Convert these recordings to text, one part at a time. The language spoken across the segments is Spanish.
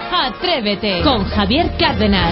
Atrévete con Javier Cárdenas.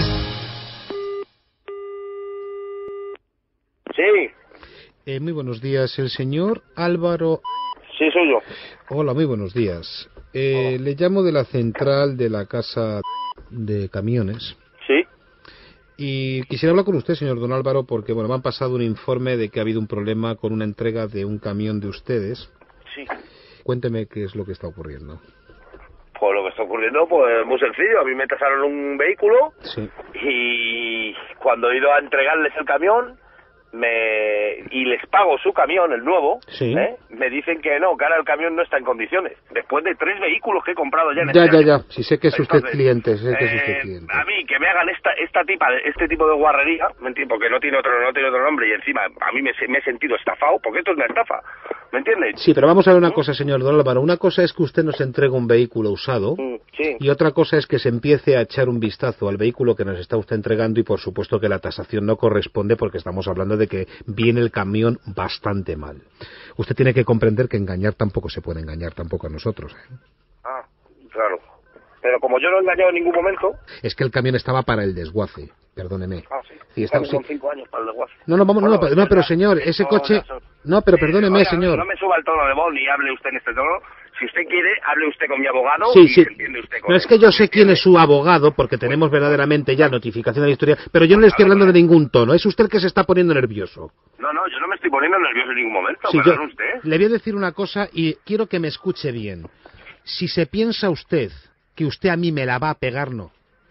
Sí. Muy buenos días, el señor Álvaro. Sí, soy yo. Hola, muy buenos días. Le llamo de la central de la casa de camiones. Sí. Y quisiera hablar con usted, señor don Álvaro, porque bueno, me han pasado un informe de que ha habido un problema con una entrega de un camión de ustedes. Sí. Cuénteme qué es lo que está ocurriendo. Pues lo que está ocurriendo, pues muy sencillo. A mí me tasaron un vehículo Sí. y cuando he ido a entregarles el camión y les pago su camión, el nuevo, Sí. me dicen que no, que ahora el camión no está en condiciones. Después de 3 vehículos que he comprado ya en Ya, este año. sí sé que es usted Entonces, cliente, sé que es usted cliente. A mí que me hagan este tipo de guarrería, ¿me entiendes? Porque no tiene otro nombre y encima a mí me he sentido estafado, porque esto es una estafa, ¿me entiendes? Sí, pero vamos a ver una cosa, señor don Álvaro. Una cosa es que usted nos entregue un vehículo usado. Sí. Y otra cosa es que se empiece a echar un vistazo al vehículo que nos está usted entregando y por supuesto que la tasación no corresponde porque estamos hablando de que viene el camión bastante mal. Usted tiene que comprender que engañar tampoco se puede engañar tampoco a nosotros. Ah, claro. Pero como yo no he engañado en ningún momento... Es que el camión estaba para el desguace, perdóneme. Ah, sí. Sí, está, Son 5 años para el desguace. No, pero señor, ese coche... No, pero perdóneme, oiga, señor. No me suba el tono de voz ni hable usted en este tono. Si usted quiere, hable usted con mi abogado Sí, y sí. se entiende usted con No, él. es que yo sé quién es su abogado, porque tenemos verdaderamente ya notificación de la historia, pero yo no le estoy hablando de ningún tono. Es usted el que se está poniendo nervioso. No, yo no me estoy poniendo nervioso en ningún momento, Sí, perdón usted. le voy a decir una cosa y quiero que me escuche bien. Si se piensa usted que usted a mí me la va a pegar, no.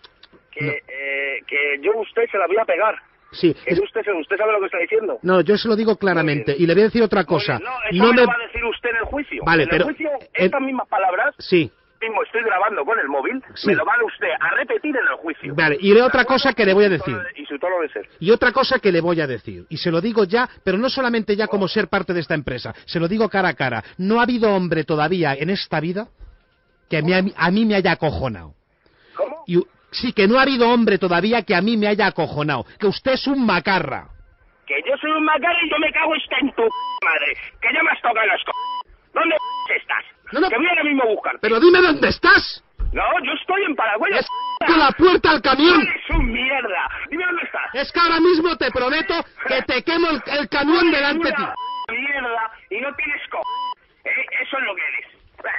Que yo a usted se la voy a pegar. Sí. ¿Usted sabe lo que está diciendo? No, yo se lo digo claramente. Y le voy a decir otra cosa. No, eso me lo va a decir usted en el juicio. Vale, en pero... el juicio, estas mismas palabras... Sí. Mismo estoy grabando con el móvil, Sí. me lo va usted a repetir en el juicio. Vale, y otra cosa que le voy a decir. Y su tono de ser. Y otra cosa que le voy a decir, y se lo digo ya, pero no solamente ya como ser parte de esta empresa, se lo digo cara a cara. No ha habido hombre todavía en esta vida que a mí me haya acojonado. ¿Cómo? Sí, que no ha habido hombre todavía que a mí me haya acojonado. Que usted es un macarra. Que yo soy un macarra y yo me cago en tu madre. Que ya me has tocado los ¿Dónde estás? No. Que voy ahora mismo a buscarte. Pero dime dónde estás. No, yo estoy en Paraguay. ¡Es con la puerta al camión! ¡Eres un mierda! Dime dónde estás. Es que ahora mismo te prometo que te quemo el camión delante de ti. Mierda y no tienes Eso es lo que eres.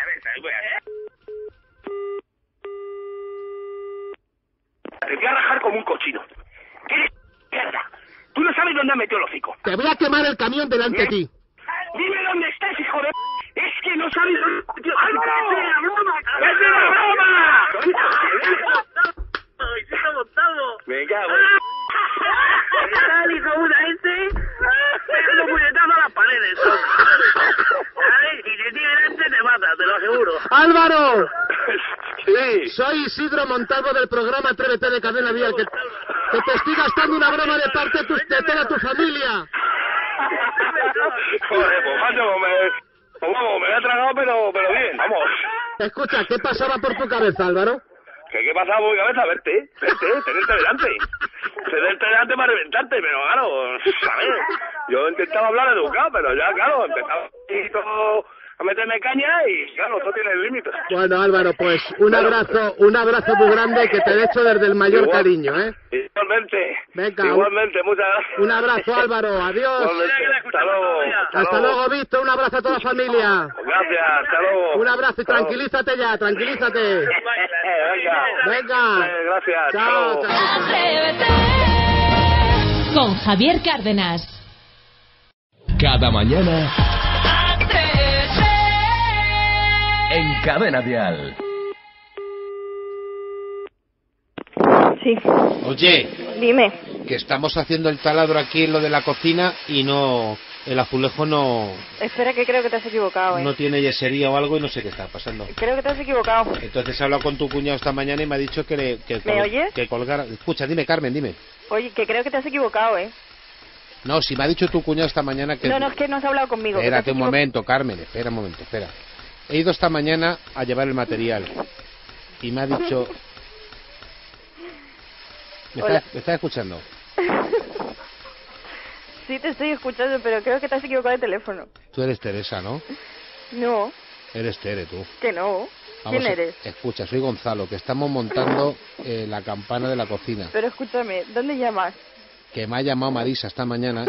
Te voy a rajar como un cochino. ¿Eres mierda? Tú no sabes dónde ha metido el hocico. Te voy a quemar el camión delante de ti. Dime dónde estás, hijo de... Es que no sabes dónde... ¡Álvaro! ¡Es una broma! ¡Es una broma! ¡Ay, se ha montado! Me cago. ¿Qué tal, hijo puta ese? Pegando puñetazo a las paredes. ¿Sabes? Y si te delante te mata, te lo aseguro. ¡Álvaro! Sí. Soy Isidro Montalvo del programa Atrévete de Cadena Vial, que te estoy gastando una broma de parte de toda tu familia. Joder, pues macho, me he tragado, pero bien, vamos. Escucha, ¿qué pasaba por tu cabeza, Álvaro? ¿Qué pasaba por mi cabeza? Verte, tenerte delante. Tenerte delante para reventarte, pero claro, a ver, yo intentaba hablar educado, pero ya, claro, empezaba a meterme caña y, claro, todo tiene límites. Bueno, Álvaro, pues un abrazo muy grande que te he hecho desde el mayor cariño, ¿eh? Igualmente. Venga, igualmente, muchas gracias. Un abrazo, Álvaro, adiós. Igualmente. Hasta luego, Víctor, un abrazo a toda la familia. Gracias, hasta luego. Un abrazo y tranquilízate ya, tranquilízate. Venga. Gracias. Chao. Atrévete con Javier Cárdenas. Cada mañana en Cadena Vial. Sí. Oye, Dime. que estamos haciendo el taladro aquí en lo de la cocina y no... El azulejo no Espera, que creo que te has equivocado, tiene yesería o algo y no sé qué está pasando. Creo que te has equivocado. Entonces he hablado con tu cuñado esta mañana y me ha dicho que ¿Me oyes? que colgara... Escucha, dime, Carmen, dime. Oye, que creo que te has equivocado, ¿eh? No, si me ha dicho tu cuñado esta mañana que... No, es que no has hablado conmigo. Espérate un momento, Carmen, espera un momento, espera. He ido esta mañana a llevar el material y me ha dicho... ¿Me estás escuchando? Sí, te estoy escuchando, pero creo que te has equivocado de teléfono. Tú eres Teresa, ¿no? No, Eres Tere, tú. que no. ¿Quién eres? Escucha, soy Gonzalo, que estamos montando la campana de la cocina. Pero escúchame, ¿dónde llamas? Que me ha llamado Marisa esta mañana.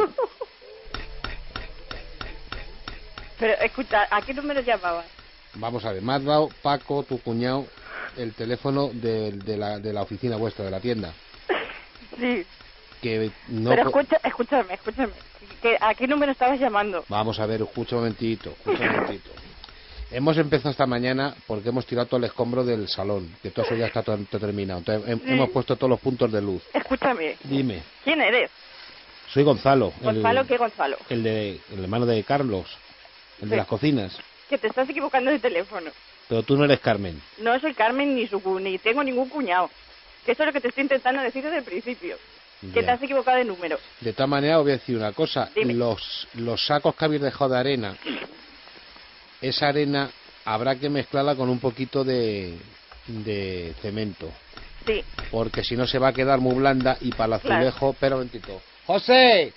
Pero escucha, ¿a qué número llamabas? Vamos a ver, me has dado, Paco, tu cuñado, el teléfono de la oficina vuestra, de la tienda. Sí. Que no Pero escúchame. ¿A qué número estabas llamando? Vamos a ver, escucha un momentito. Hemos empezado esta mañana porque hemos tirado todo el escombro del salón, que todo eso ya está todo terminado. Entonces, Sí. hemos puesto todos los puntos de luz. Escúchame. Dime, ¿Quién eres? soy Gonzalo. ¿Gonzalo qué Gonzalo? El hermano de Carlos, el de Sí. las cocinas. Que te estás equivocando de teléfono. Pero tú no eres Carmen. No soy Carmen ni tengo ningún cuñado. Que eso es lo que te estoy intentando decir desde el principio. Que Ya. te has equivocado de número. De todas maneras, os voy a decir una cosa. Dime. Los sacos que habéis dejado de arena, esa arena habrá que mezclarla con un poquito de cemento. Sí. Porque si no se va a quedar muy blanda y para el Claro. azulejo... Espera un momentito. ¡José!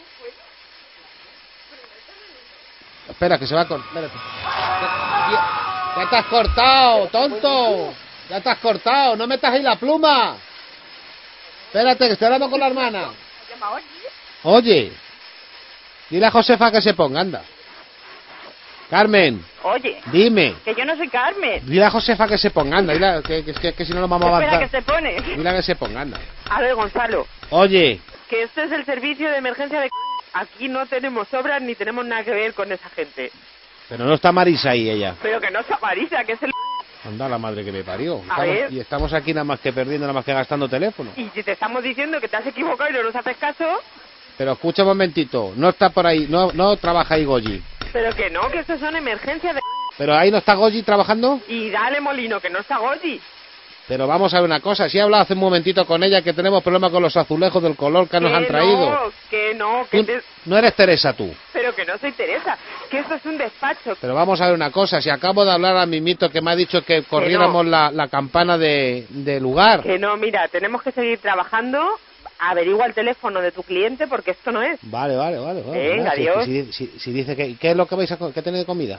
Espera, que se va a cortar. Espérate. ¡Ya te has cortado, tonto! ¡Ya te has cortado! ¡No metas ahí la pluma! Espérate, que estoy hablando con la hermana. Oye, dile a Josefa que se ponga, anda. Carmen, Oye, dime. que yo no soy Carmen. Dile a Josefa que se ponga, anda. Dile que si no lo vamos a Espera, avanzar. que se pone. Dile a que se ponga, anda. A ver, Gonzalo, Oye, que este es el servicio de emergencia de... Aquí no tenemos obras ni tenemos nada que ver con esa gente. pero no está Marisa ahí, ella. Pero que no está Marisa, que es el... Anda la madre que me parió. A ver. Y estamos aquí nada más que perdiendo, nada más que gastando teléfono. Y si te estamos diciendo que te has equivocado y no nos haces caso, Pero escucha un momentito, no está por ahí, no trabaja ahí Goyi. pero que no, que estos son emergencias de... Pero ahí no está Goyi trabajando. Y dale, Molino, que no está Goyi. Pero vamos a ver una cosa, si he hablado hace un momentito con ella que tenemos problemas con los azulejos del color que nos han traído. Que no, que Tú no eres Teresa tú. Pero que no soy Teresa, que esto es un despacho. Pero vamos a ver una cosa, si acabo de hablar a Mimito que me ha dicho que corriéramos la campana de lugar. Que no, mira, tenemos que seguir trabajando. Averigua el teléfono de tu cliente porque esto no es. Vale. Venga, Si- adiós. Si dice que... ¿Qué es lo que vais a qué tenéis de comida?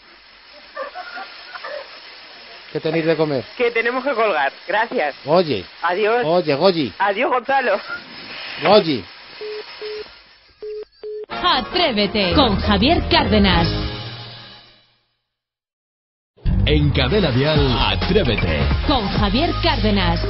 ¿Qué tenéis de comer? Que tenemos que colgar. Gracias. Oye, Adiós. Goyi, Adiós, Gonzalo. Goyi. Atrévete con Javier Cárdenas. En Cadena Dial, Atrévete. Con Javier Cárdenas.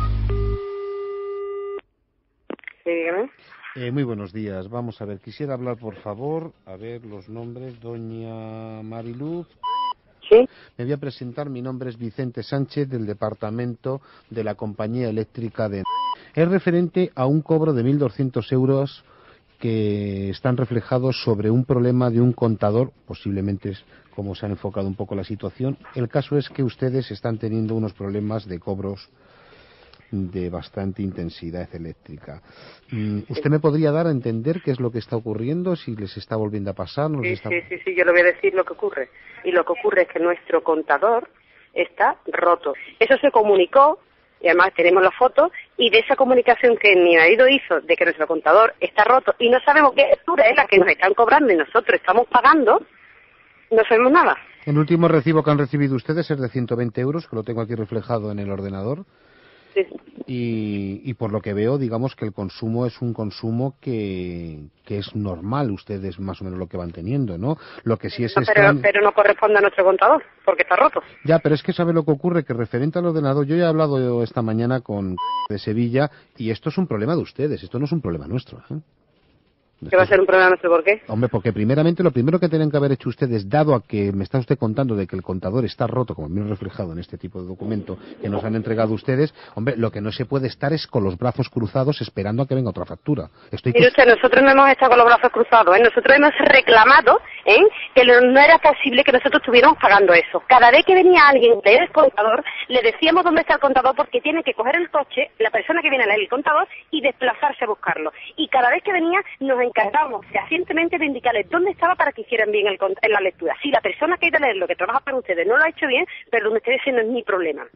Sí, dígame. Muy buenos días. Vamos a ver, quisiera hablar, por favor, a ver los nombres. Doña Mariluz. Sí. Me voy a presentar, mi nombre es Vicente Sánchez, del departamento de la compañía eléctrica de... Es referente a un cobro de 1.200 euros que están reflejados sobre un problema de un contador, posiblemente es como se ha enfocado un poco la situación. El caso es que ustedes están teniendo unos problemas de cobros de bastante intensidad eléctrica. ¿Usted me podría dar a entender qué es lo que está ocurriendo, si les está volviendo a pasar? ¿No les está... Sí, yo le voy a decir lo que ocurre. Y lo que ocurre es que nuestro contador está roto. Eso se comunicó, y además tenemos las fotos, y de esa comunicación que mi marido hizo de que nuestro contador está roto y no sabemos qué factura es la que nos están cobrando y nosotros estamos pagando, no sabemos nada. El último recibo que han recibido ustedes es de 120 euros, que lo tengo aquí reflejado en el ordenador. Sí. Y por lo que veo, digamos que el consumo es un consumo que es normal, ustedes más o menos lo que van teniendo, ¿no? Lo que sí es No, pero no corresponde a nuestro contador, porque está roto. Ya, pero es que sabe lo que ocurre, que referente al ordenador, yo ya he hablado esta mañana con de Sevilla, y esto es un problema de ustedes, esto no es un problema nuestro, ¿eh? ¿Qué va a ser un problema nuestro? ¿Por qué? Hombre, porque primeramente lo primero que tienen que haber hecho ustedes, dado a que me está usted contando de que el contador está roto, como viene reflejado en este tipo de documento que nos han entregado ustedes, hombre, lo que no se puede estar es con los brazos cruzados esperando a que venga otra factura. Mire usted, nosotros no hemos estado con los brazos cruzados, ¿eh? Nosotros hemos reclamado que no era posible que nosotros estuviéramos pagando eso. Cada vez que venía alguien del contador, le decíamos dónde está el contador porque tiene que coger el coche, la persona que viene a leer el contador, y desplazarse a buscarlo. Y cada vez que venía nos encargamos fehacientemente de indicarles dónde estaba para que hicieran bien en la lectura. Si la persona que ha ido a leer lo que trabaja para ustedes no lo ha hecho bien, perdón, ustedes, ese no es mi problema.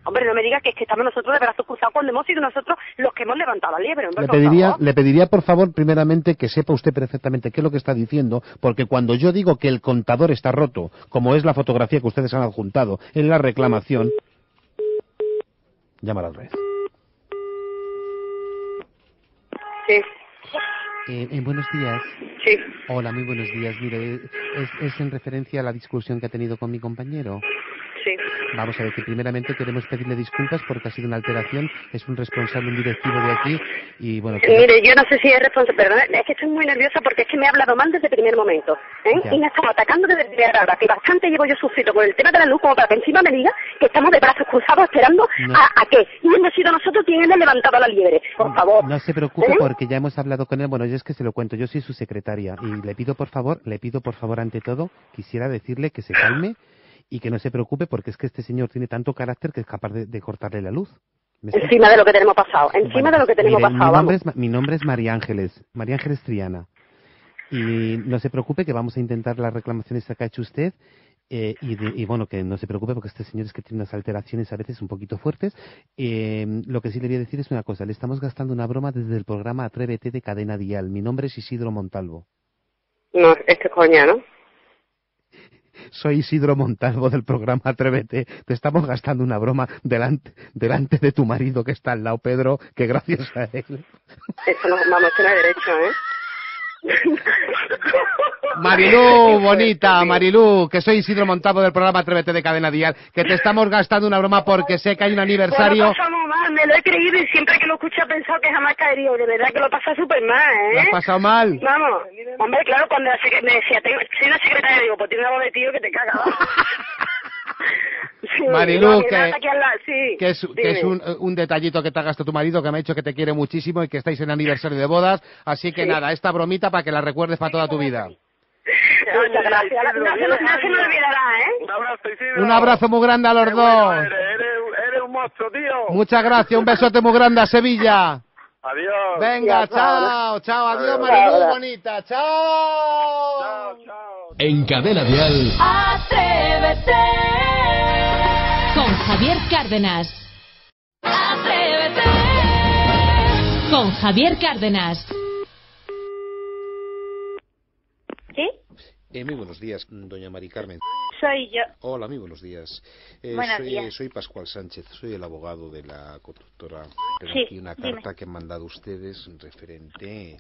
Hombre, no me diga que es que estamos nosotros de brazos cruzados cuando hemos sido nosotros los que hemos levantado la liebre. Hombre, le pediría, por favor, primeramente, que sepa usted perfectamente qué es lo que está diciendo, porque cuando yo digo que el contador está roto, como es la fotografía que ustedes han adjuntado en la reclamación... Llámala otra vez. Sí. Buenos días. Sí. Hola, muy buenos días. Mire, es en referencia a la discusión que ha tenido con mi compañero. Sí. Vamos a ver, que primeramente queremos pedirle disculpas porque ha sido una alteración, es un responsable, un directivo de aquí, y bueno... Mire, yo no sé si es responsable, pero es que estoy muy nerviosa porque es que me ha hablado mal desde el primer momento, y me ha estado atacando desde primera hora, que bastante llevo yo sufrido con el tema de la luz, como para que encima me diga que estamos de brazos cruzados esperando a qué, y hemos sido nosotros quienes le levantado la liebre, por favor. No se preocupe porque ya hemos hablado con él, bueno, yo es que se lo cuento, yo soy su secretaria, y le pido por favor ante todo, quisiera decirle que se calme, y que no se preocupe porque es que este señor tiene tanto carácter que es capaz de cortarle la luz. Encima de lo que tenemos pasado, de lo que tenemos pasado. Mi nombre es María Ángeles Triana. Y no se preocupe que vamos a intentar las reclamaciones que ha hecho usted. Y bueno, que no se preocupe porque este señor es que tiene unas alteraciones a veces un poquito fuertes. Lo que sí le voy a decir es una cosa, le estamos gastando una broma desde el programa Atrévete de Cadena Dial. Mi nombre es Isidro Montalvo. No, esto es coña, ¿no? Soy Isidro Montalvo del programa Atrévete. Te estamos gastando una broma delante de tu marido que está al lado, Pedro, que gracias a él... Esto no, vamos, esto no es derecho, ¿eh? Marilú, bonita, Marilú, que soy Isidro Montalvo del programa Atrévete de Cadena Dial, que te estamos gastando una broma porque sé que hay un aniversario... Pues lo pasamos mal, me lo he creído y siempre que lo escucho he pensado que jamás caería, de verdad que lo pasa súper mal, ¿eh? ¿Lo has pasado mal? Vamos, hombre, claro, cuando me decía, soy una secretaria, digo, pues tiene una voz de tío que te caga. Sí, Marilú, que es un detallito que te ha gastado tu marido, que me ha dicho que te quiere muchísimo y que estáis en aniversario de bodas, así que nada, esta bromita para que la recuerdes para toda tu vida. Muchas gracias, no se me olvidará, ¿eh? Un abrazo, Isidro. Un abrazo muy grande a los dos. Eres un monstruo, tío. Muchas gracias, un besote muy grande a Sevilla. Adiós. Venga, chao, adiós Marilú, bonita, chao. En Cadena Dial. Atrévete con Javier Cárdenas. Atrévete con Javier Cárdenas. ¿Sí? Muy buenos días, doña Mari Carmen. Soy yo. Hola, muy buenos días. Buenos días. Soy Pascual Sánchez, soy el abogado de la constructora. Tengo Sí, aquí una dime. carta que han mandado ustedes referente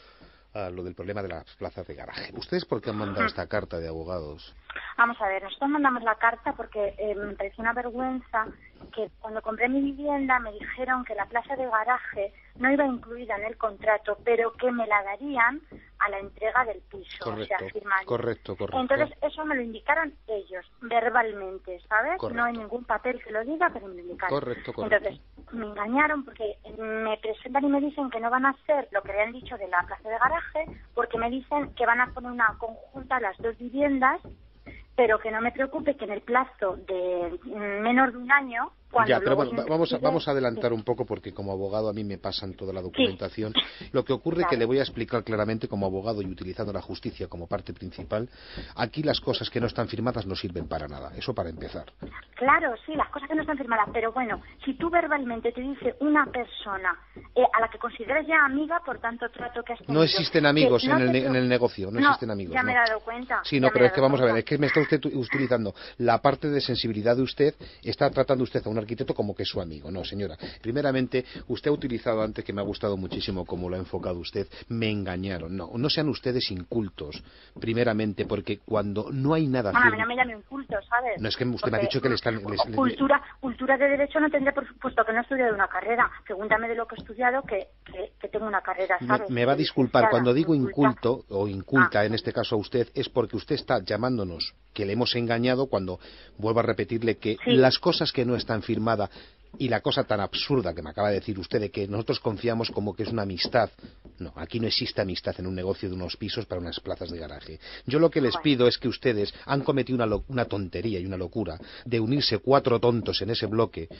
a lo del problema de las plazas de garaje. ¿Ustedes por qué han mandado esta carta de abogados? Vamos a ver, nosotros mandamos la carta porque me pareció una vergüenza que cuando compré mi vivienda me dijeron que la plaza de garaje no iba incluida en el contrato, pero que me la darían a la entrega del piso, Correcto, o sea, firmando. correcto. Entonces eso me lo indicaron ellos, verbalmente, ¿sabes? Correcto. No hay ningún papel que lo diga, pero me lo indicaron. Correcto. Entonces me engañaron porque me presentan y me dicen que no van a hacer lo que habían dicho de la plaza de garaje, porque me dicen que van a poner una conjunta las dos viviendas, pero que no me preocupe que en el plazo de menos de un año... Ya, pero bueno, vamos a adelantar un poco porque como abogado a mí me pasan toda la documentación. Sí. Lo que ocurre que le voy a explicar claramente como abogado y utilizando la justicia como parte principal, aquí las cosas que no están firmadas no sirven para nada, eso para empezar. Claro, sí, las cosas que no están firmadas, pero bueno, si tú verbalmente te dice una persona a la que consideras ya amiga, por tanto trato que has tenido... No existen amigos en el negocio, no existen amigos. Ya me he dado cuenta. Sí, no, pero es que vamos a ver, es que me está usted utilizando la parte de sensibilidad de usted, está tratando usted a un arquitecto como que es su amigo. No, señora. Primeramente, usted ha utilizado antes, que me ha gustado muchísimo como lo ha enfocado usted, me engañaron. No sean ustedes incultos, primeramente, porque cuando no hay nada... A mí no me llame inculto, ¿sabes? No, es que usted me ha dicho que le están... Cultura de Derecho no tendré, por supuesto, que no he estudiado una carrera. Pregúntame de lo que he estudiado, que tengo una carrera, ¿sabes? Me va a disculpar, cuando digo inculto, o inculta, en este caso a usted, es porque usted está llamándonos que le hemos engañado cuando, vuelvo a repetirle que las cosas que no están firmadas y la cosa tan absurda que me acaba de decir usted de que nosotros confiamos como que es una amistad. No, aquí no existe amistad en un negocio de unos pisos para unas plazas de garaje. Yo lo que les pido es que ustedes han cometido una tontería y una locura de unirse 4 tontos en ese bloque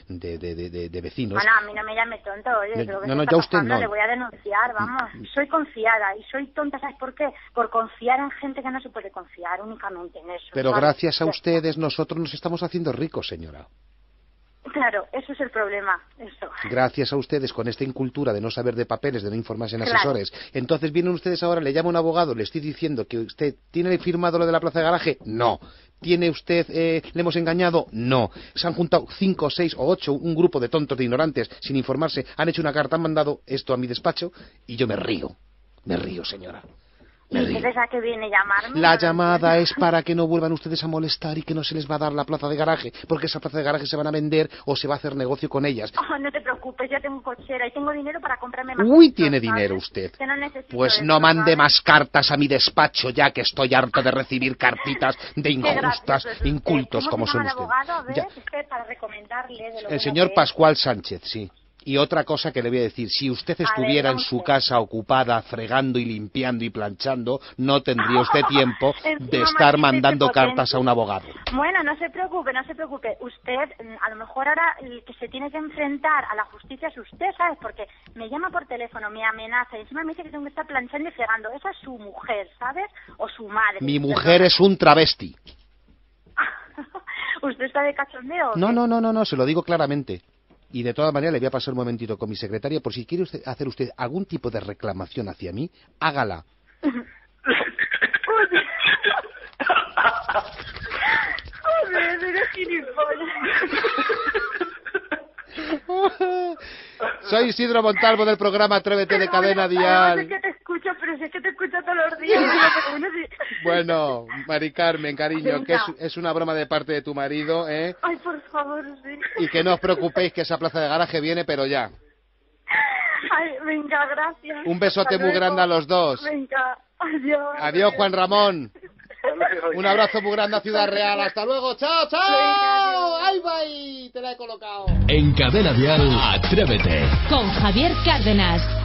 de vecinos. Bueno, a mí no me llame tonto, oye, creo que ya usted no. Le voy a denunciar, vamos. Soy confiada y soy tonta, ¿sabes por qué? Por confiar en gente que no se puede confiar únicamente en eso. Pero ¿sabes? gracias a ustedes nosotros nos estamos haciendo ricos, señora. Claro, eso es el problema, eso. Gracias a ustedes, con esta incultura de no saber de papeles, de no informarse en Claro. asesores. Entonces vienen ustedes ahora, le llama un abogado, le estoy diciendo que usted tiene firmado lo de la plaza de garaje. No. ¿Tiene usted, le hemos engañado? No. Se han juntado 5, 6 o 8, un grupo de tontos, de ignorantes, sin informarse, han hecho una carta, han mandado esto a mi despacho y yo me río, señora. ¿Y entonces a qué viene llamarme? La llamada es para que no vuelvan ustedes a molestar y que no se les va a dar la plaza de garaje, porque esa plaza de garaje se van a vender o se va a hacer negocio con ellas. Oh, no te preocupes, ya tengo cochera y tengo dinero para comprarme más. Uy, cosas, tiene ¿sabes? dinero usted. Que no necesito Pues eso, no mande ¿sabes? más cartas a mi despacho ya, que estoy harto de recibir cartitas de Qué injustas, gracioso es usted. incultos ¿Cómo como se son llama el ustedes. abogado? A ver, Ya. es que para recomendarle de lo El bueno señor que es. Pascual Sánchez, sí. Y otra cosa que le voy a decir, si usted estuviera en su casa ocupada, fregando y limpiando y planchando, no tendría usted tiempo de Encima estar machista y mandando prepotente. cartas a un abogado. Bueno, no se preocupe, no se preocupe. Usted, a lo mejor ahora el que se tiene que enfrentar a la justicia es usted, ¿sabes? Porque me llama por teléfono, me amenaza y encima me dice que tengo que estar planchando y fregando. Esa es su mujer, ¿sabes? O su madre. Mi mujer es un travesti. ¿Usted está de cachondeo? No, se lo digo claramente. Y de todas maneras le voy a pasar un momentito con mi secretaria, por si quiere hacer usted algún tipo de reclamación hacia mí, hágala. Joder, eres gilipollas. Soy Isidro Montalvo del programa Atrévete de Cadena Además Dial. es que te escucho, pero si es que te escucho todos los días. Bueno, Mari Carmen, cariño, que Venga. es una broma de parte de tu marido, ¿eh? Ay, por favor, sí. Y que no os preocupéis que esa plaza de garaje viene, pero ya. Ay, venga, gracias. Un besote Hasta muy luego. grande a los dos. Venga, adiós. Adiós, Juan Ramón. Un abrazo muy grande a Ciudad Real. Hasta luego. ¡Chao, chao! ¡Ay, bye! Te la he colocado. En Cadena Dial, Atrévete. Con Javier Cárdenas.